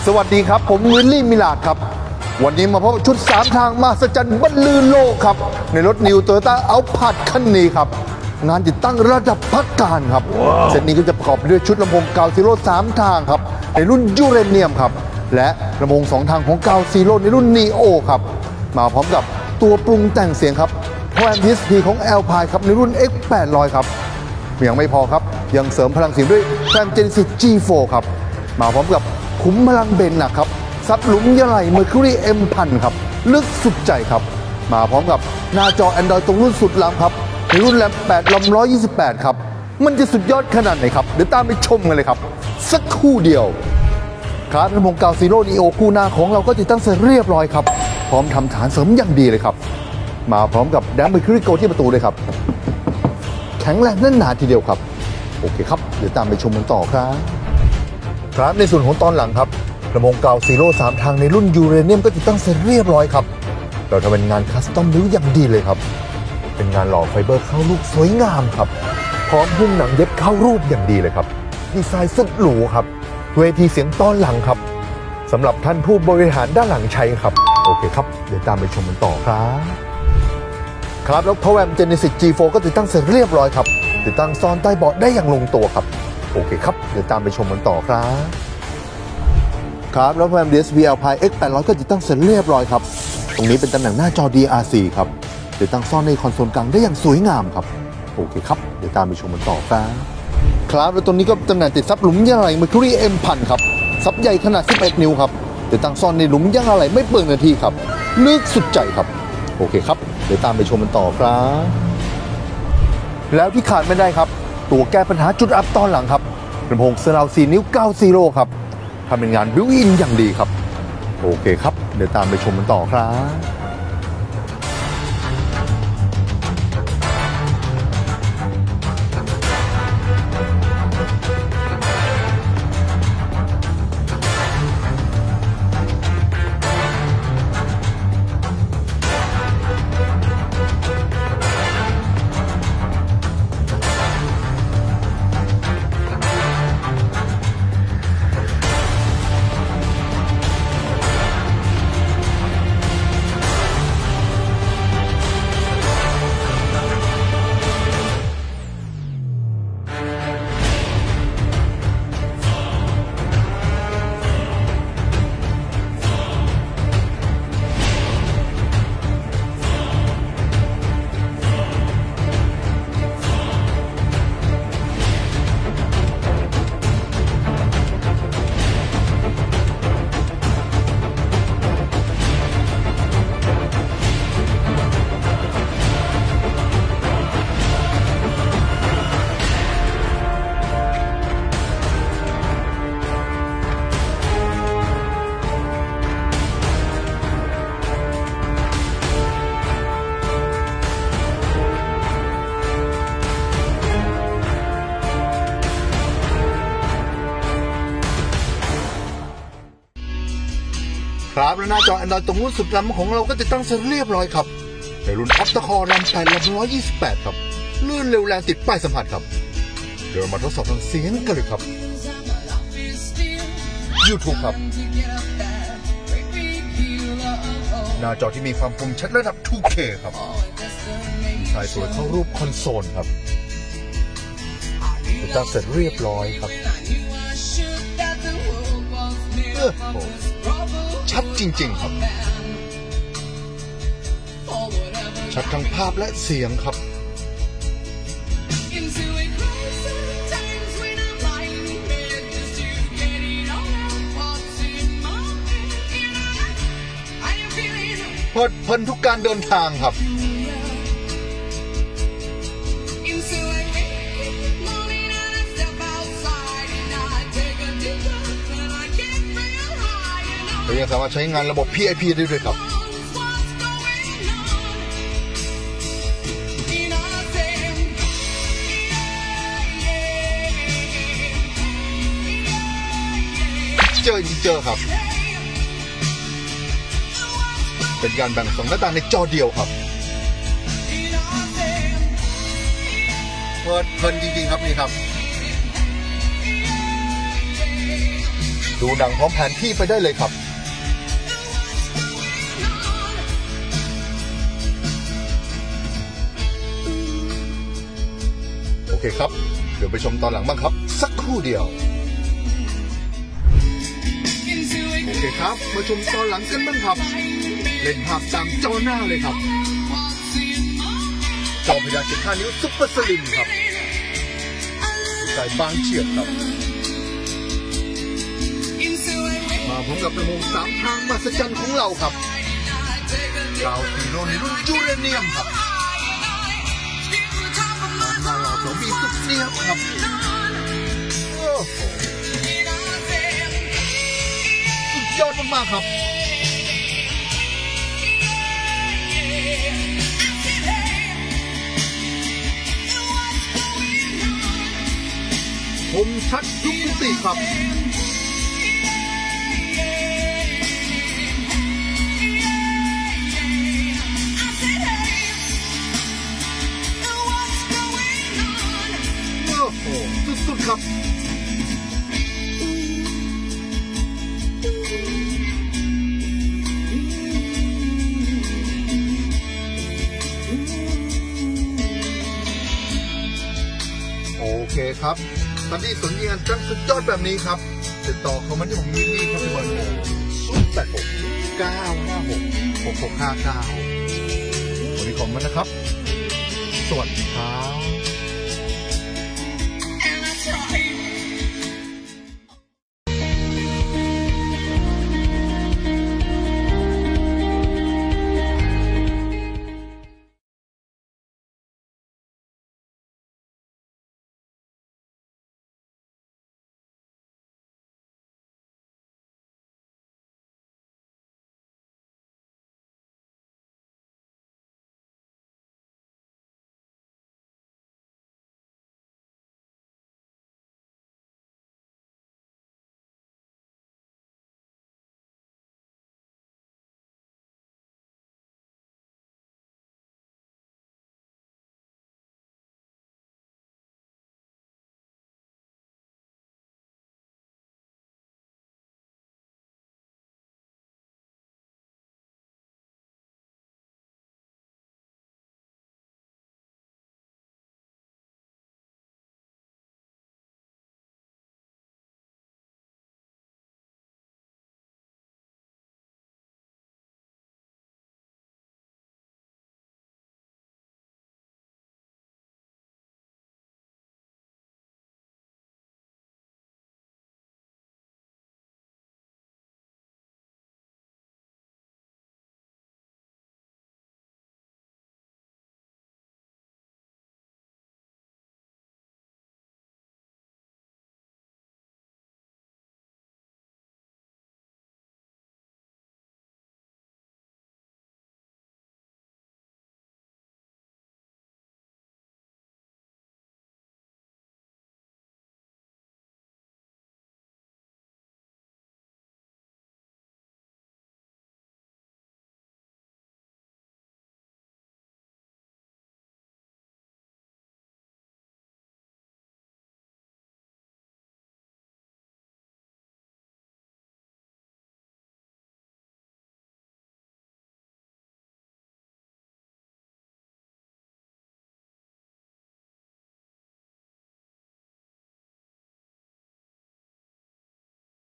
สวัสดีครับผมวิลลี่มิลาดครับวันนี้มาพบกับชุด3ทางมหัศจรรย์บรรลือโลกครับในรถนิวโตโยต้าอัลพาร์ดคันนี้ครับงานติดตั้งระดับพักการครับเซตนี้ก็จะประกอบไปด้วยชุดลำโพงกาวซีโร่3ทางครับในรุ่นยูเรเนียมครับและลำโพง2ทางของกาวซีโร่ในรุ่นนีโอครับมาพร้อมกับตัวปรุงแต่งเสียงครับแพลน DSP ของ Alpine ครับในรุ่น X800 ครับยังไม่พอครับยังเสริมพลังเสียงด้วยแพลน Genesis G4 ครับมาพร้อมกับขุมพลังเบนหนักครับซับหลุมยะไหล่ Mercury M1000 ครับลึกสุดใจครับมาพร้อมกับหน้าจอ Android ตรงรุ่นสุดล้ำครับในรุ่นแรม8ลำ128ครับมันจะสุดยอดขนาดไหนครับเดี๋ยวตามไปชมกันเลยครับสักครู่เดียวครับลำโพงกาวซีโร่นีโอคู่หน้าของเราก็ติดตั้งเสร็จเรียบร้อยครับพร้อมทำฐานเสริมอย่างดีเลยครับมาพร้อมกับแดม Mercury Go ที่ประตูเลยครับแข็งแรงแน่นหนาทีเดียวครับโอเคครับเดี๋ยวตามไปชมกันต่อครับในส่วนของตอนหลังครับลำโพงกาวซีโร่3ทางในรุ่นยูเรเนียมก็ติดตั้งเสร็จเรียบร้อยครับเราทำเป็นงานคัสตอมนิ้วอย่างดีเลยครับเป็นงานหล่อไฟเบอร์เข้ารูปสวยงามครับพร้อมหุ้มหนังเย็บเข้ารูปอย่างดีเลยครับดีไซน์สุดหรูครับเวทีเสียงตอนหลังครับสำหรับท่านผู้บริหารด้านหลังใช้ครับโอเคครับเดี๋ยวตามไปชมกันต่อครับแล้ว Power Amp Genesis G4 ก็ติดตั้งเสร็จเรียบร้อยครับติดตั้งซ่อนใต้เบาะได้อย่างลงตัวครับโอเคครับเดี๋ยวตามไปชมกันต่อครับแล้ว Power Amp DSP Alpine X800 ก็ติดตั้งเสร็จเรียบร้อยครับตรงนี้เป็นตำแหน่งหน้าจอ DRC ครับติดตั้งซ่อนในคอนโซลกลางได้อย่างสวยงามครับโอเคครับเดี๋ยวตามไปชมกันต่อครับแล้วตรงนี้ก็ตำแหน่งติดซับหลุมยางอะไหล่ Mercury M1000 ครับซับใหญ่ขนาด11นิ้วครับติดตั้งซ่อนในหลุมยางอะไหล่ไม่เปลืองนาทีครับลึกสุดใจครับโอเคครับเดี๋ยวตามไปชมกันต่อครับแล้วที่ขาดไม่ได้ครับตัวแก้ปัญหาจุดอับตอนหลังครับลำโพงเซอร์ราวด์4นิ้ว90ครับทำเป็นงานบิวอินอย่างดีครับโอเคครับเดี๋ยวตามไปชมกันต่อครับครับและหน้าจอ Android ตรงรุ่นสุดล้ำของเราก็ติดตั้งเสร็จเรียบร้อยครับในรุ่น Octa-core แรม8ลำ128ครับลื่นเร็วแรงติดป้ายสัมผัสครับเดี๋ยวมาทดสอบทางเสียงกันเลยครับ YouTube ครับหน้าจอที่มีความคมชัดระดับ 2K ครับดีไซน์สวยเข้ารูปคอนโซลครับติดตั้งเสร็จเรียบร้อยครับชัดจริงๆครับชัดทั้งภาพและเสียงครับเพลินทุกการเดินทางครับเรายังสามารถใช้งานระบบ PIP ได้ด้วยครับเจอครับเป็นการแบ่ง2หน้าต่างในจอเดียวครับเพลินจริงๆครับนี่ครับดูหนังพร้อมแผนที่ไปได้เลยครับโอเคครับเดี๋ยวไปชมตอนหลังบ้างครับสักครู่เดียวโอเคครับมาชมตอนหลังกันบ้างครับเล่นภาพตามจอหน้าเลยครับจอพยา15 นิ้วซุปเปอร์สลิมครับสายบางเฉียบครับมาพร้อมกับลำโพง3 ทางมหัศจรรย์ของเราครับดาวซีโร่ในรุ่นยูเรเนียมครับมาเราสองบีสุดเนียบครับสุดยอดมากๆครับผมชัดทุกมิติครับโอ้โหสุดๆครับโอเคครับตอนที่สนใจงานจังสุดยอดแบบนี้ครับติดต่อเข้ามาที่ผมยินดีครับที่เบอร์โทร086 956 6659วันนี้ขอบคุณนะครับสวัสดีครับ